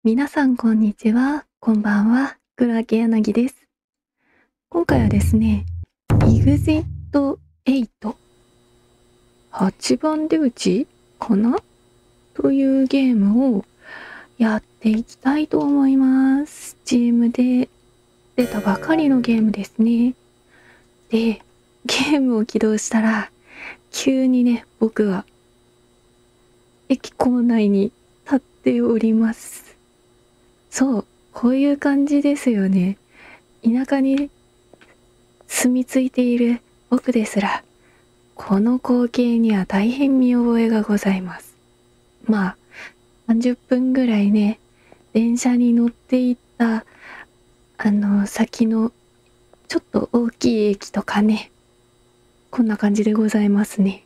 皆さんこんにちは、こんばんは、黒明柳です。今回はですね、EXIT 8 8番出口かなというゲームをやっていきたいと思います。Steam で出たばかりのゲームですね。で、ゲームを起動したら、急にね、僕は駅構内に立っております。そう、こういう感じですよね。田舎に住み着いている僕ですら、この光景には大変見覚えがございます。まあ、30分ぐらいね、電車に乗っていった先のちょっと大きい駅とかね、こんな感じでございますね。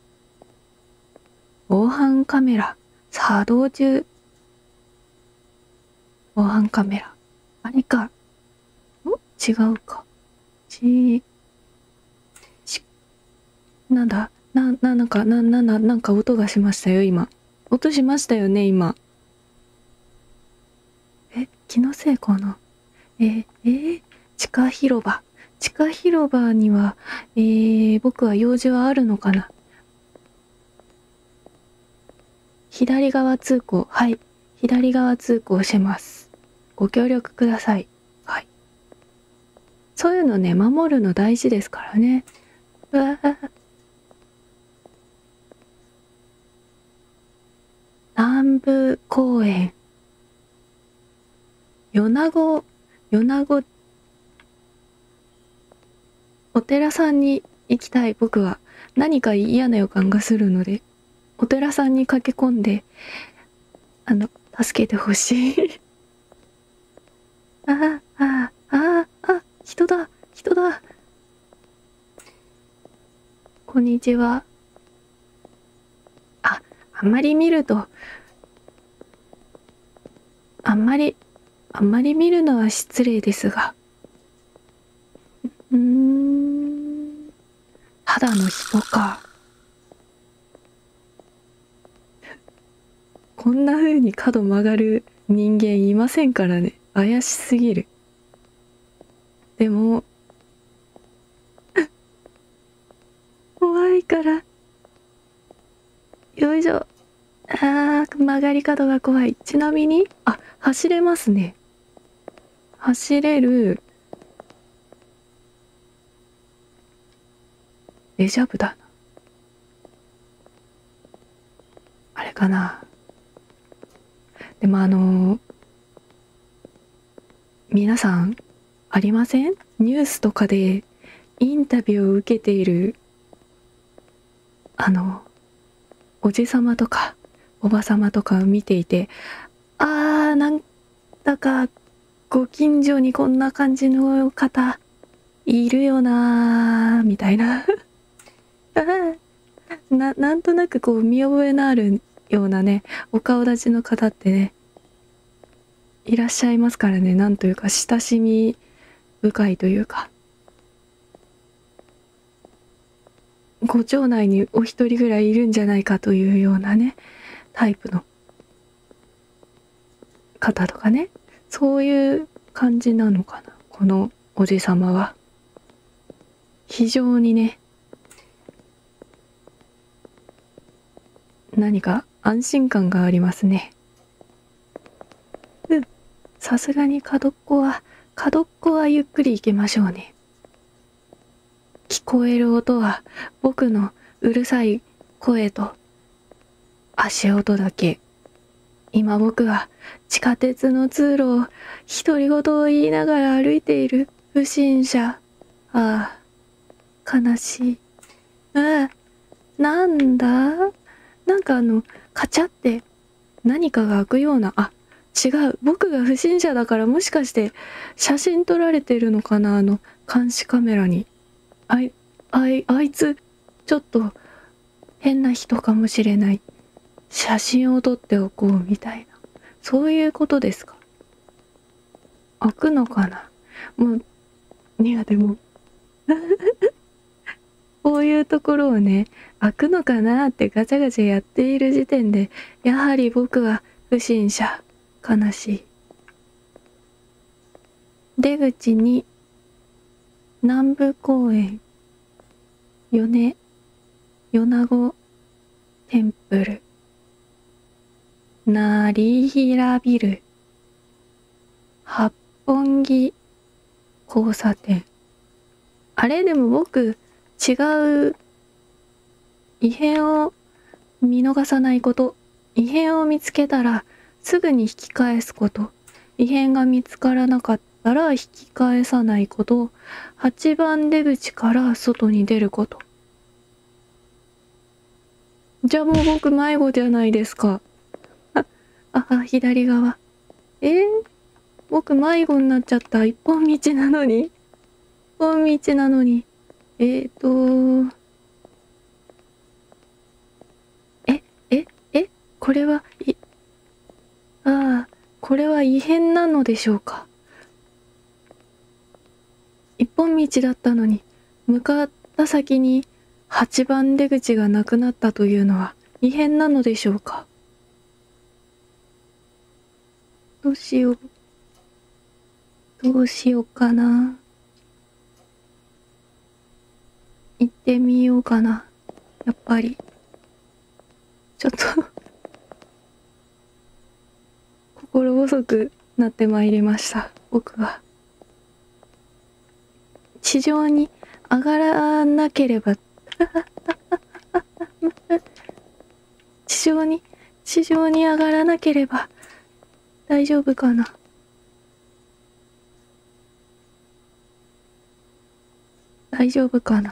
防犯カメラ作動中。防犯カメラあれか、違うか、なんだ、なんか音がしましたよ今。音しましたよね今。気のせいかな。地下広場。地下広場には、僕は用事はあるのかな。左側通行。はい。左側通行します。ご協力ください。はい。そういうのね、守るの大事ですからね。うわぁ。南部公園。米子お寺さんに行きたい。僕は何か嫌な予感がするので、お寺さんに駆け込んで助けてほしい。人だ。こんにちは。あんまり見るとあんまり見るのは失礼ですが、ただの人か。こんな風に角曲がる人間いませんからね。怪しすぎる。でも怖いから、よいしょ。曲がり角が怖い。ちなみに走れますね。走れるデジャブだな。あれかな。でも皆さんありません？ニュースとかでインタビューを受けているおじさまとかおばさまとかを見ていて、なんだかご近所にこんな感じの方いるよなーみたいななんとなくこう見覚えのあるようなね、お顔立ちの方ってね、いらっしゃいますからね。なんというか親しみ深いというか、ご町内にお一人ぐらいいるんじゃないかというようなね、タイプの方とかね、そういう感じなのかな、このおじさまは。非常にね、何か安心感がありますね。さすがに角っこはゆっくり行きましょうね。聞こえる音は僕のうるさい声と足音だけ。今僕は地下鉄の通路を独り言を言いながら歩いている不審者。悲しい。なんだ？なんかカチャって何かが開くような、違う。僕が不審者だから、もしかして写真撮られてるのかな、監視カメラに。あいつちょっと変な人かもしれない。写真を撮っておこうみたいな、そういうことですか。開くのかな。もうでもこういうところをね、開くのかなってガチャガチャやっている時点で、やはり僕は不審者。 悲しい。出口に南部公園、米子テンプル、成平ビル、八本木交差点。あれでも僕、違う異変を見逃さないこと。異変を見つけたらすぐに引き返すこと。異変が見つからなかったら引き返さないこと。8番出口から外に出ること。じゃあもう僕迷子じゃないですか。左側。僕迷子になっちゃった。一本道なのに。これは、これは異変なのでしょうか。一本道だったのに、向かった先に8番出口がなくなったというのは異変なのでしょうか。どうしようかな。行ってみようかな。やっぱり。ちょっと心細くなってまいりました。僕は。地上に上がらなければ地上に上がらなければ大丈夫かな。大丈夫かな。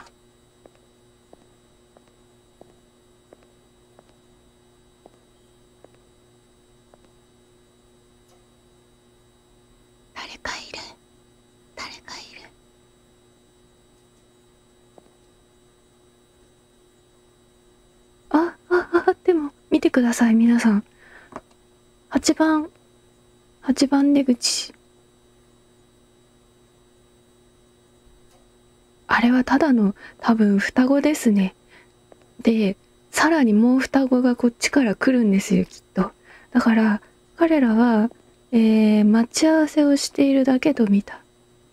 誰かいる。でも見てください皆さん。8番出口。あれはただの多分双子ですね。で、さらにもう双子がこっちから来るんですよ、きっと。だから彼らは、待ち合わせをしているだけと見た。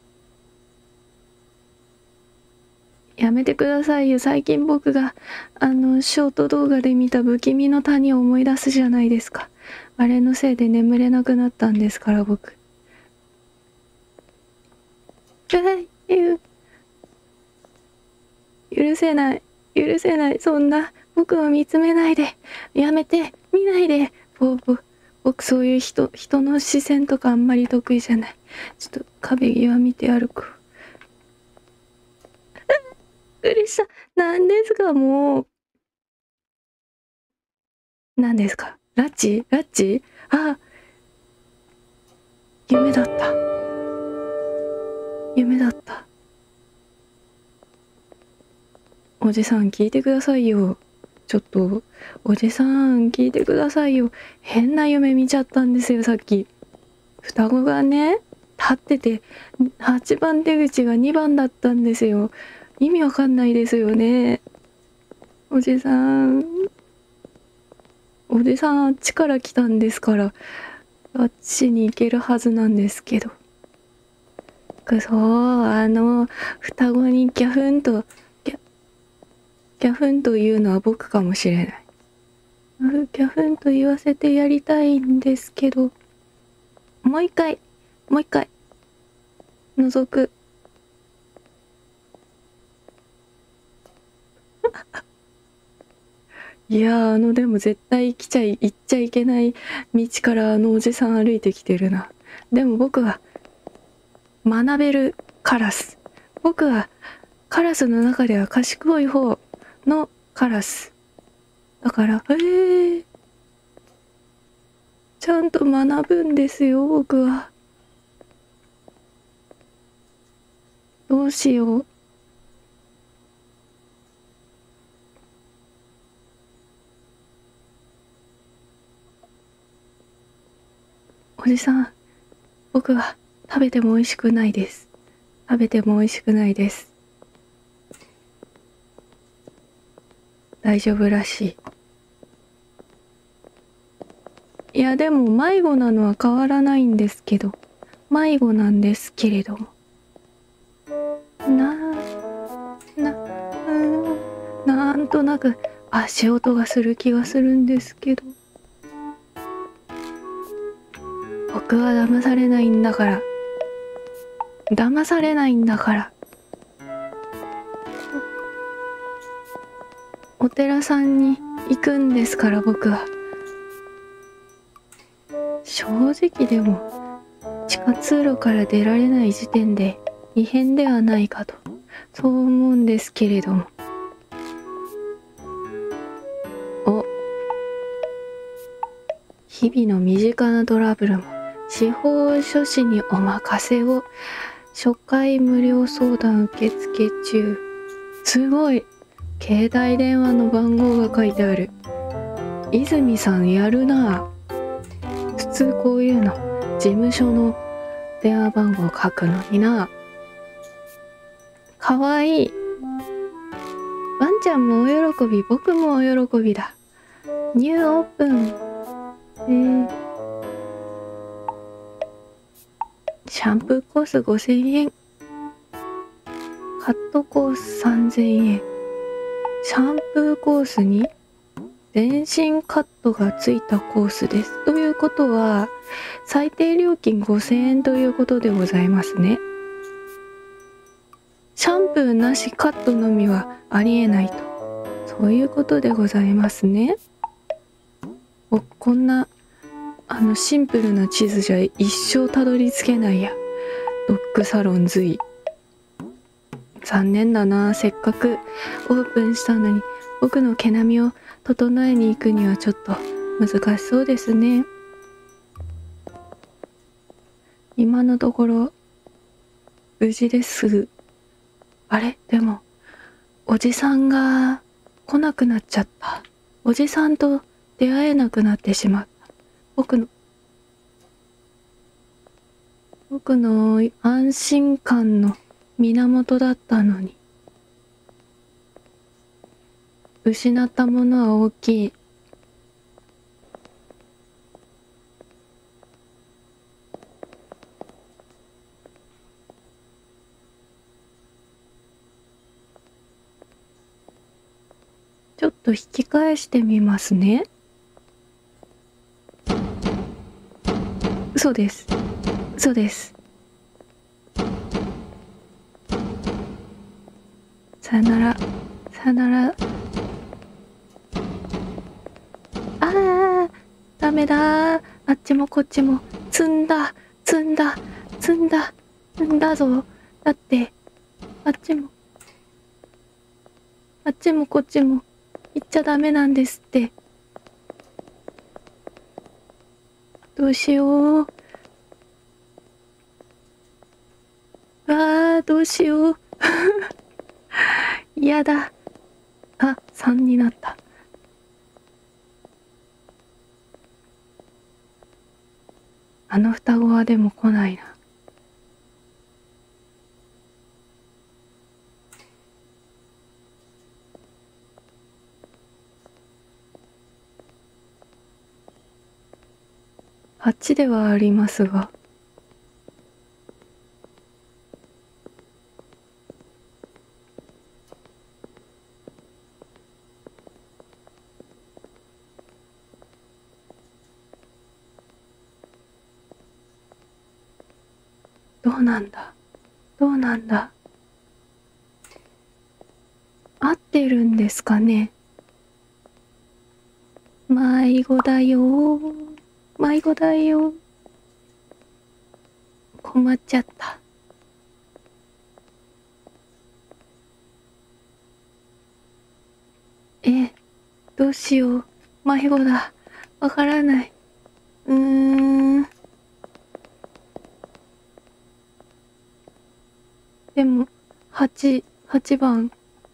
やめてくださいよ。最近僕がショート動画で見た不気味の谷を思い出すじゃないですか。あれのせいで眠れなくなったんですから僕。許せない。そんな僕を見つめないで。やめて。見ないで。僕そういう人の視線とかあんまり得意じゃない。ちょっと壁際見て歩く。びっくりした。何ですかもう。何ですかラッチ夢だった。おじさん聞いてくださいよ。ちょっと、おじさん聞いてくださいよ。変な夢見ちゃったんですよ、さっき。双子がね、立ってて、8番出口が2番だったんですよ。意味わかんないですよね。おじさんあっちから来たんですから、あっちに行けるはずなんですけど。そう、双子にギャフンと言うのは僕かもしれない。ギャフンと言わせてやりたいんですけど、もう一回、覗く。いやでも絶対行っちゃいけない道からおじさん歩いてきてるな。でも僕は学べるカラス。僕はカラスの中では賢い方のカラス。だから、ちゃんと学ぶんですよ、僕は。どうしよう。おじさん、僕は食べても美味しくないです。大丈夫らしい。 やでも迷子なのは変わらないんですけど、迷子なんですけれども、なんとなく足音がする気がするんですけど、僕は騙されないんだから、騙されないんだから。お寺さんに行くんですから、僕は。正直でも地下通路から出られない時点で異変ではないかと、そう思うんですけれども。日々の身近なトラブルも司法書士にお任せを。初回無料相談受付中。すごい、携帯電話の番号が書いてある。泉さんやるな。普通こういうの事務所の電話番号書くのにな。かわいい。ワンちゃんもお喜び、僕もお喜びだ。ニューオープン。シャンプーコース5000円。カットコース3000円。シャンプーコースに全身カットがついたコースです。ということは、最低料金5000円ということでございますね。シャンプーなしカットのみはありえないと。そういうことでございますね。こんなシンプルな地図じゃ一生たどり着けないや。ドッグサロン随。残念だな。せっかくオープンしたのに、僕の毛並みを整えに行くにはちょっと難しそうですね。今のところ無事です。あれでもおじさんが来なくなっちゃった。おじさんと出会えなくなってしまった。僕の安心感の源だったのに。失ったものは大きい。ちょっと引き返してみますね。嘘です。嘘です。さよなら。さよなら。ダメだ。あっちもこっちも積んだぞ。だってあっちもこっちも行っちゃダメなんですって。どうしよう。どうしよう。嫌だ。3になった。あの双子はでも来ないな。8ではありますが。どうなんだ。合ってるんですかね。迷子だよ。困っちゃった。どうしよう。迷子だ。わからない。でも、8番。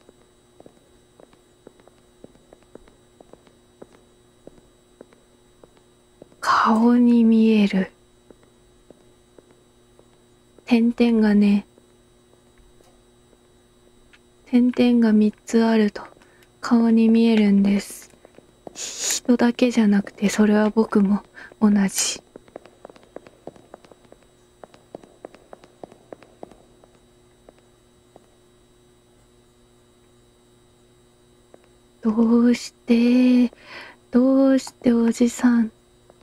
顔に見える。点々がね、点々が3つあると顔に見えるんです。 人だけじゃなくて、それは僕も同じ。どうしておじさん。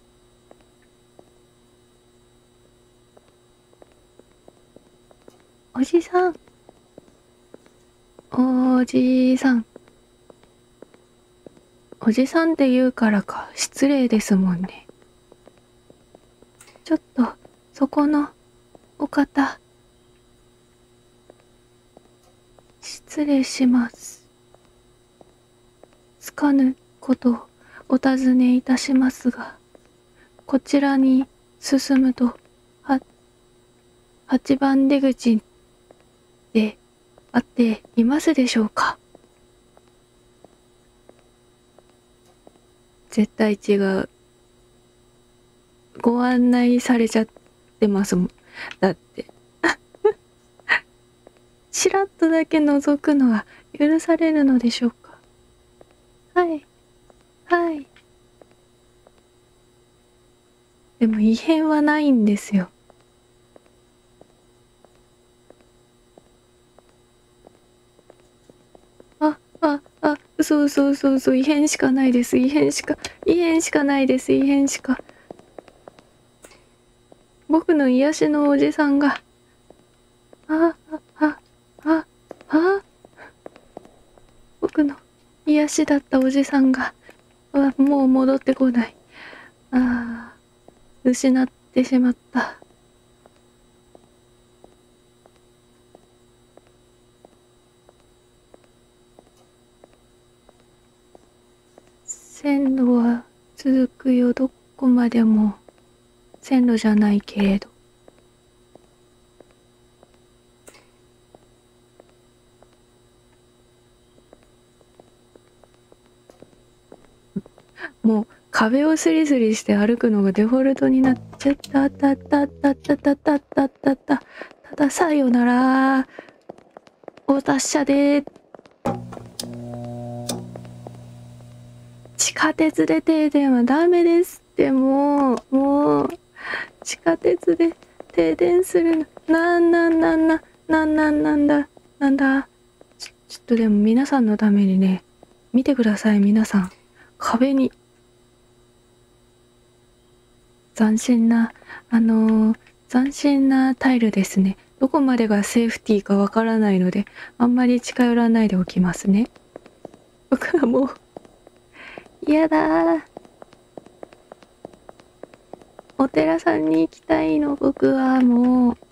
おじさん。おじさん。おじさんって言うからか失礼ですもんね。ちょっと、そこのお方。失礼します。つかぬことをお尋ねいたしますが、こちらに進むと、8番出口で合っていますでしょうか？絶対違う。ご案内されちゃってますもん。だって。ちらっとだけ覗くのは許されるのでしょうか？はい。はい。でも異変はないんですよ。嘘、異変しかないです。異変しかないです。異変しか。僕の癒しのおじさんが、あ、あ、あ、あ、僕の癒しだったおじさんが、もう戻ってこない。失ってしまった。線路は続くよ、どこまでも。線路じゃないけれど。もう壁をスリスリして歩くのがデフォルトになっちゃった。たださよなら。お達者で。地下鉄で停電はダメですって。もう地下鉄で停電するのなんだ。ちょっとでも皆さんのためにね、見てください。皆さん壁に斬新なタイルですね。どこまでがセーフティーかわからないので、あんまり近寄らないでおきますね。僕はもう嫌だ。お寺さんに行きたいの。僕はもう。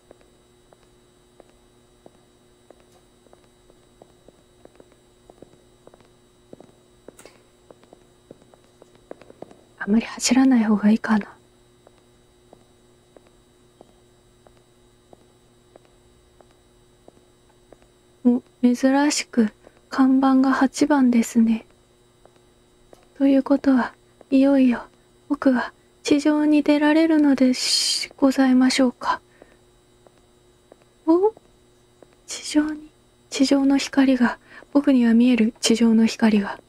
あんまり走らない方がいいかな。珍しく看板が8番ですね。ということは、いよいよ僕は地上に出られるのでございましょうか。地上の光が、僕には見える地上の光が。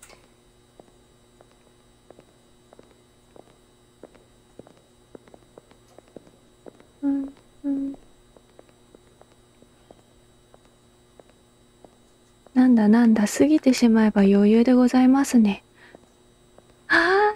なんだ、過ぎてしまえば余裕でございますね。や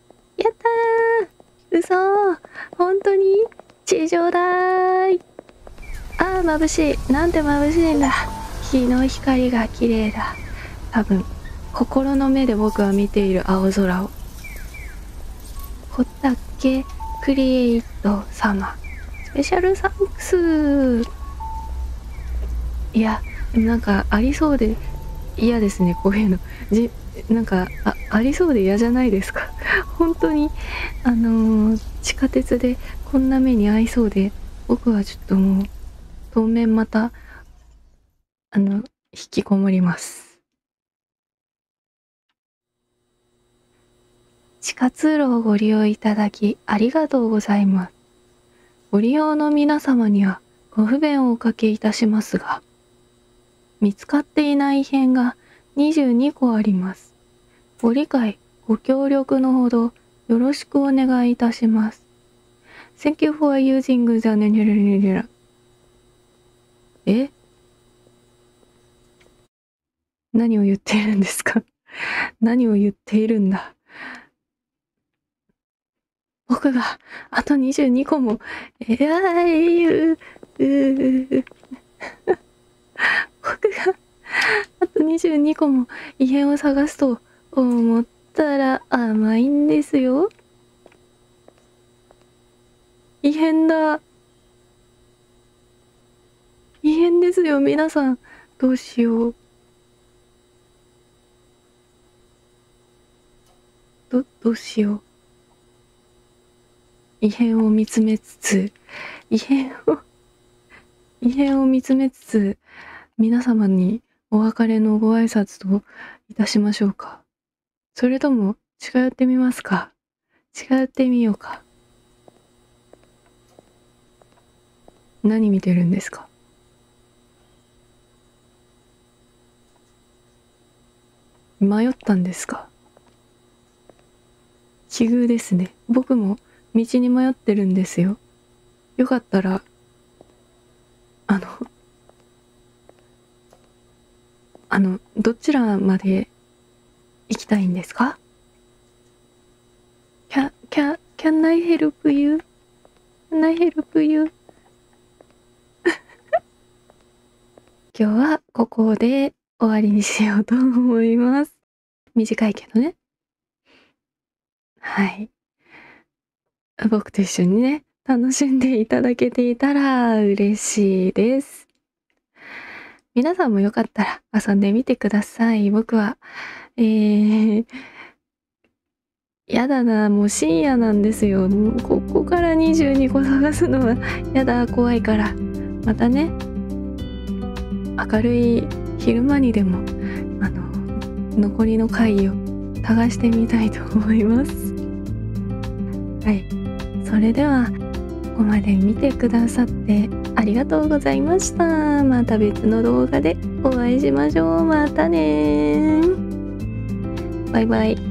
ったー。嘘。本当に地上だーい。眩しい。なんて眩しいんだ。日の光が綺麗だ。多分、心の目で僕は見ている青空を。ホタケクリエイト様。スペシャルサンクス。いや、なんかありそうで嫌ですね、こういうの。なんかありそうで嫌じゃないですか。本当に地下鉄でこんな目に遭いそうで、僕はちょっともう当面また引きこもります。地下通路をご利用いただきありがとうございます。ご利用の皆様にはご不便をおかけいたしますが、見つかっていない異変が22個あります。ご理解ご協力のほどよろしくお願いいたします。Thank you for using the え？何を言っているんですか？何を言っているんだ。僕があと22個も、僕があと22個も異変を探すと思ったら甘いんですよ。異変だ。異変ですよ、皆さん。どうしよう。どうしよう。異変を見つめつつ、異変を見つめつつ、皆様にお別れのご挨拶といたしましょうか。それとも近寄ってみますか。近寄ってみようか。何見てるんですか。迷ったんですか。奇遇ですね。僕も道に迷ってるんですよ。よかったらどちらまで行きたいんですか。Can I help you? Can I help you? 今日はここで終わりにしようと思います。短いけどね。はい。僕と一緒にね、楽しんでいただけていたら嬉しいです。皆さんもよかったら遊んでみてください。僕は、やだな、もう深夜なんですよ。もうここから22個探すのはやだ、怖いから。またね、明るい昼間にでも、残りの回を探してみたいと思います。はい。それでは、ここまで見てくださってありがとうございました。また別の動画でお会いしましょう。またね。バイバイ。